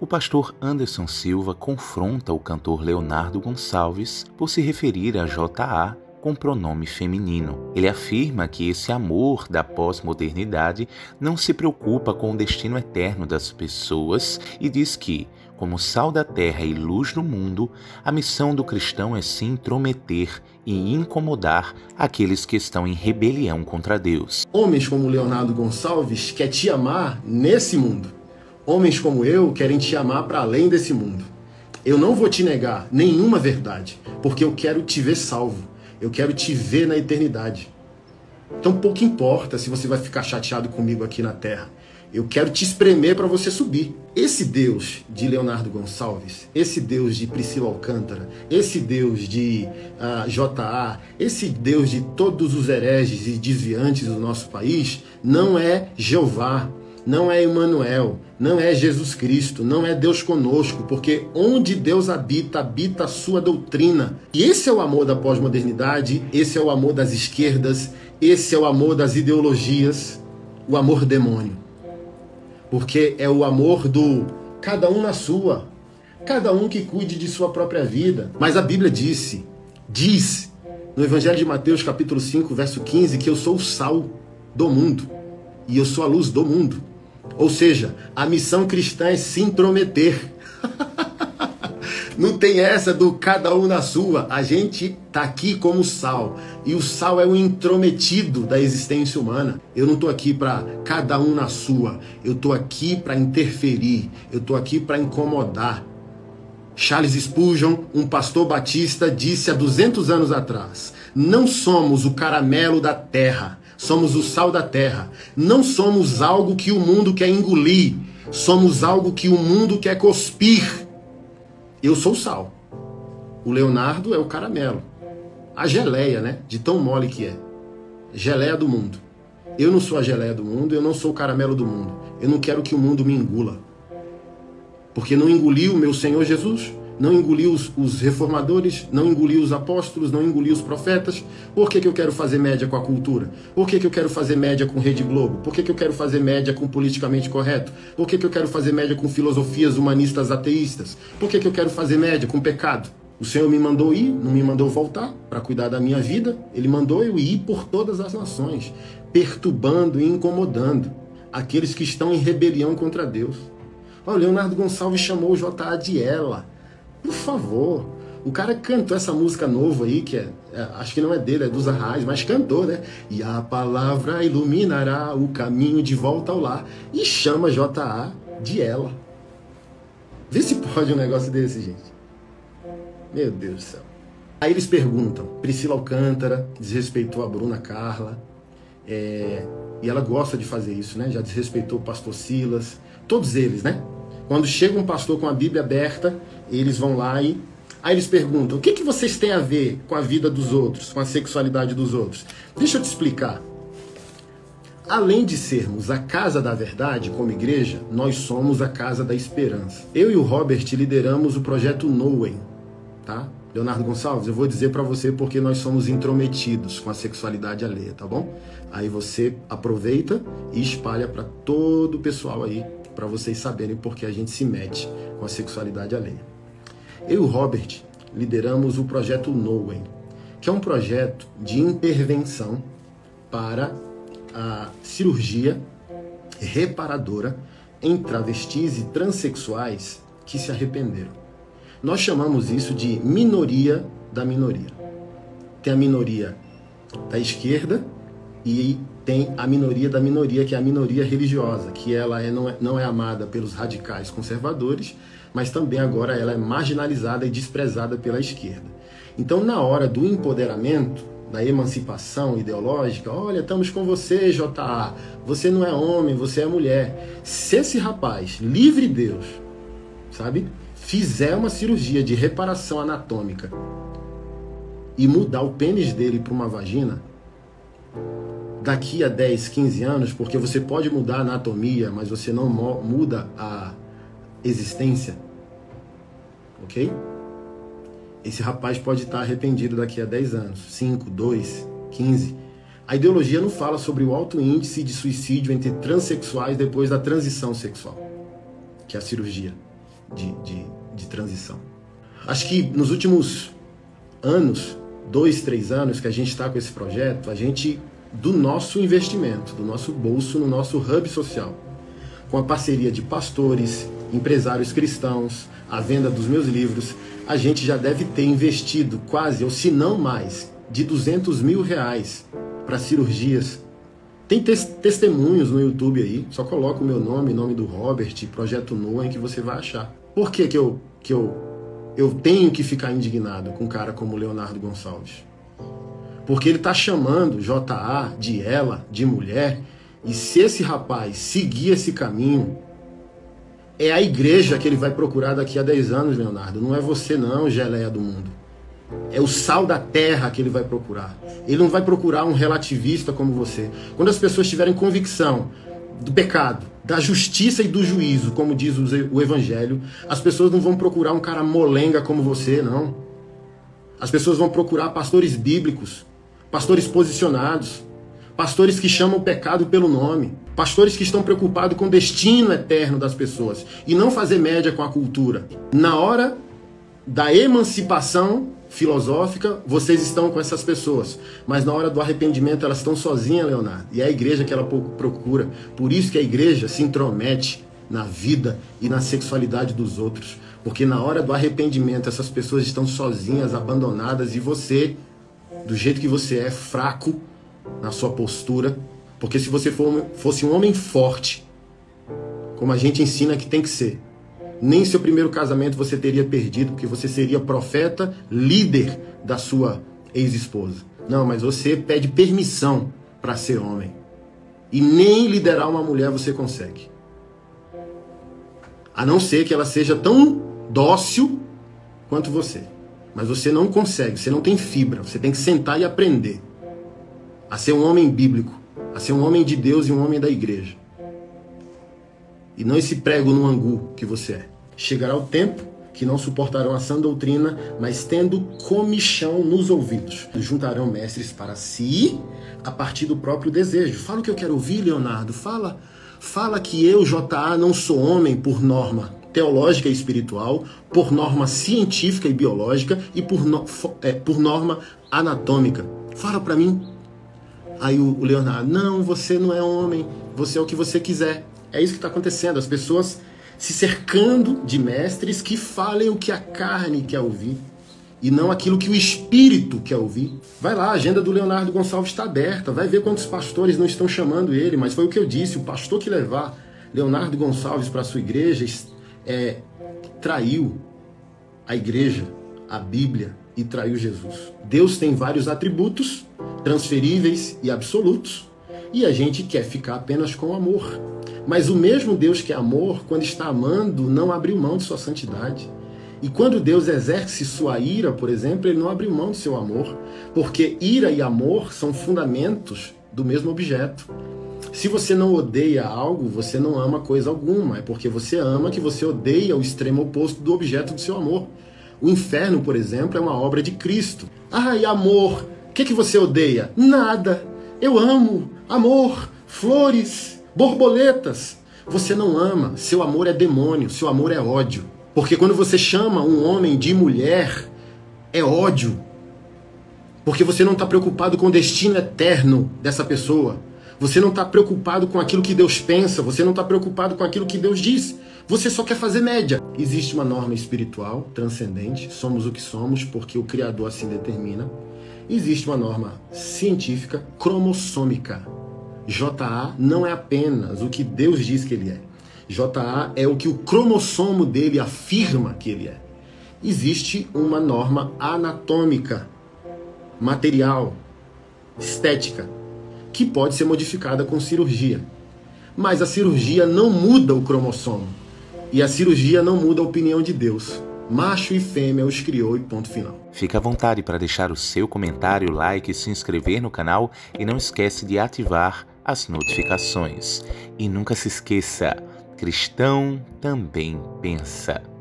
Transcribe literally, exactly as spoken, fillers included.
O pastor Anderson Silva confronta o cantor Leonardo Gonçalves por se referir a J A com pronome feminino. Ele afirma que esse amor da pós-modernidade não se preocupa com o destino eterno das pessoas e diz que, como sal da terra e luz do mundo, a missão do cristão é se intrometer e incomodar aqueles que estão em rebelião contra Deus. Homens como Leonardo Gonçalves querem te amar nesse mundo. Homens como eu querem te amar para além desse mundo. Eu não vou te negar nenhuma verdade, porque eu quero te ver salvo. Eu quero te ver na eternidade. Então pouco importa se você vai ficar chateado comigo aqui na terra. Eu quero te espremer para você subir. Esse Deus de Leonardo Gonçalves, esse Deus de Priscila Alcântara, esse Deus de uh, J A, esse Deus de todos os hereges e desviantes do nosso país, não é Jeová, não é Emmanuel, não é Jesus Cristo, não é Deus conosco, porque onde Deus habita, habita a sua doutrina. E esse é o amor da pós-modernidade, esse é o amor das esquerdas, esse é o amor das ideologias, o amor demônio. Porque é o amor do cada um na sua, cada um que cuide de sua própria vida. Mas a Bíblia disse, diz no Evangelho de Mateus capítulo cinco, verso quinze, que eu sou o sal do mundo e eu sou a luz do mundo. Ou seja, a missão cristã é se intrometer. Não tem essa do cada um na sua. A gente tá aqui como sal. E o sal é o intrometido da existência humana. Eu não tô aqui para cada um na sua. Eu tô aqui para interferir. Eu tô aqui para incomodar. Charles Spurgeon, um pastor batista, disse há duzentos anos atrás: não somos o caramelo da terra. Somos o sal da terra. Não somos algo que o mundo quer engolir. Somos algo que o mundo quer cuspir. Eu sou o sal. O Leonardo é o caramelo. A geleia, né? De tão mole que é. Geleia do mundo. Eu não sou a geleia do mundo, eu não sou o caramelo do mundo. Eu não quero que o mundo me engula. Porque não engoliu o meu Senhor Jesus, não engoliu os, os reformadores, não engoliu os apóstolos, não engoliu os profetas. Por que que eu quero fazer média com a cultura? Por que que eu quero fazer média com Rede Globo? Por que que eu quero fazer média com politicamente correto? Por que que eu quero fazer média com filosofias humanistas ateístas? Por que que eu quero fazer média com pecado? O Senhor me mandou ir, não me mandou voltar para cuidar da minha vida. Ele mandou eu ir por todas as nações, perturbando e incomodando aqueles que estão em rebelião contra Deus. Olha, Leonardo Gonçalves chamou o J A de ela. Por favor, o cara cantou essa música nova aí, que é, é, acho que não é dele, é dos Arrais, mas cantou, né? E a palavra iluminará o caminho de volta ao lar. E chama J A de ela. Vê se pode um negócio desse, gente. Meu Deus do céu. Aí eles perguntam, Priscila Alcântara desrespeitou a Bruna Carla, é, e ela gosta de fazer isso, né? Já desrespeitou o pastor Silas, todos eles, né? Quando chega um pastor com a Bíblia aberta, eles vão lá e... Aí eles perguntam, o que que vocês têm a ver com a vida dos outros, com a sexualidade dos outros? Deixa eu te explicar. Além de sermos a casa da verdade, como igreja, nós somos a casa da esperança. Eu e o Robert lideramos o projeto Knowing, tá? Leonardo Gonçalves, eu vou dizer pra você porque nós somos intrometidos com a sexualidade alheia, tá bom? Aí você aproveita e espalha pra todo o pessoal aí, para vocês saberem porque a gente se mete com a sexualidade alheia. Eu e o Robert lideramos o projeto Knowing, que é um projeto de intervenção para a cirurgia reparadora em travestis e transexuais que se arrependeram. Nós chamamos isso de minoria da minoria. Tem a minoria da esquerda e tem a minoria da minoria, que é a minoria religiosa, que ela é, não, é, não é amada pelos radicais conservadores, mas também agora ela é marginalizada e desprezada pela esquerda. Então, na hora do empoderamento, da emancipação ideológica, olha, estamos com você, J A, você não é homem, você é mulher. Se esse rapaz, livre Deus, sabe, fizer uma cirurgia de reparação anatômica e mudar o pênis dele para uma vagina, daqui a dez, quinze anos, porque você pode mudar a anatomia, mas você não muda a existência, ok? Esse rapaz pode estar arrependido daqui a dez anos, cinco, dois, quinze. A ideologia não fala sobre o alto índice de suicídio entre transexuais depois da transição sexual, que é a cirurgia. de, de, de transição. Acho que nos últimos anos, dois, três anos que a gente está com esse projeto, a gente, do nosso investimento, do nosso bolso, no nosso hub social, com a parceria de pastores, empresários cristãos, a venda dos meus livros, a gente já deve ter investido quase, ou se não mais, de duzentos mil reais para cirurgias. Tem tes- testemunhos no YouTube aí, só coloca o meu nome, nome do Robert, Projeto Noah, que você vai achar. Por que que eu, que eu, eu tenho que ficar indignado com um cara como Leonardo Gonçalves? Porque ele está chamando J A de ela, de mulher, e se esse rapaz seguir esse caminho, é a igreja que ele vai procurar daqui a dez anos, Leonardo. Não é você não, geleia do mundo. É o sal da terra que ele vai procurar. Ele não vai procurar um relativista como você. Quando as pessoas tiverem convicção do pecado, da justiça e do juízo, como diz o Evangelho, as pessoas não vão procurar um cara molenga como você, não. As pessoas vão procurar pastores bíblicos, pastores posicionados, pastores que chamam o pecado pelo nome, pastores que estão preocupados com o destino eterno das pessoas e não fazer média com a cultura. Na hora da emancipação filosófica, vocês estão com essas pessoas, mas na hora do arrependimento elas estão sozinhas, Leonardo, e é a igreja que ela procura. Por isso que a igreja se intromete na vida e na sexualidade dos outros, porque na hora do arrependimento essas pessoas estão sozinhas, abandonadas, e você, do jeito que você é, fraco na sua postura, porque se você for, fosse um homem forte, como a gente ensina que tem que ser, nem seu primeiro casamento você teria perdido, porque você seria profeta, líder da sua ex-esposa. Não, mas você pede permissão para ser homem. E nem liderar uma mulher você consegue. A não ser que ela seja tão dócil quanto você. Mas você não consegue, você não tem fibra. Você tem que sentar e aprender a ser um homem bíblico, a ser um homem de Deus e um homem da igreja. E não esse prego no angu que você é. Chegará o tempo que não suportarão a sã doutrina, mas tendo comichão nos ouvidos, juntarão mestres para si a partir do próprio desejo. Fala o que eu quero ouvir, Leonardo. Fala, fala que eu, J A, não sou homem por norma teológica e espiritual, por norma científica e biológica e por, no, é, por norma anatômica. Fala para mim. Aí o Leonardo, não, você não é homem, você é o que você quiser. É isso que está acontecendo, as pessoas se cercando de mestres que falem o que a carne quer ouvir e não aquilo que o espírito quer ouvir. Vai lá, a agenda do Leonardo Gonçalves está aberta, vai ver quantos pastores não estão chamando ele, mas foi o que eu disse, o pastor que levar Leonardo Gonçalves para a sua igreja é, traiu a igreja, a Bíblia, e traiu Jesus. Deus tem vários atributos transferíveis e absolutos, e a gente quer ficar apenas com o amor. Mas o mesmo Deus que é amor, quando está amando, não abriu mão de sua santidade. E quando Deus exerce sua ira, por exemplo, ele não abriu mão do seu amor, porque ira e amor são fundamentos do mesmo objeto. Se você não odeia algo, você não ama coisa alguma. É porque você ama que você odeia o extremo oposto do objeto do seu amor. O inferno, por exemplo, é uma obra de Cristo. Ah, e amor? O que, que você odeia? Nada. Eu amo. Amor, flores, borboletas. Você não ama. Seu amor é demônio. Seu amor é ódio. Porque quando você chama um homem de mulher, é ódio. Porque você não está preocupado com o destino eterno dessa pessoa. Você não está preocupado com aquilo que Deus pensa. Você não está preocupado com aquilo que Deus diz. Você só quer fazer média. Existe uma norma espiritual transcendente. Somos o que somos porque o Criador assim determina. Existe uma norma científica cromossômica. J A não é apenas o que Deus diz que ele é. J A é o que o cromossomo dele afirma que ele é. Existe uma norma anatômica, material, estética, que pode ser modificada com cirurgia. Mas a cirurgia não muda o cromossomo. E a cirurgia não muda a opinião de Deus. Macho e fêmea os criou e ponto final. Fique à vontade para deixar o seu comentário, like, se inscrever no canal e não esquece de ativar as notificações. E nunca se esqueça, cristão também pensa.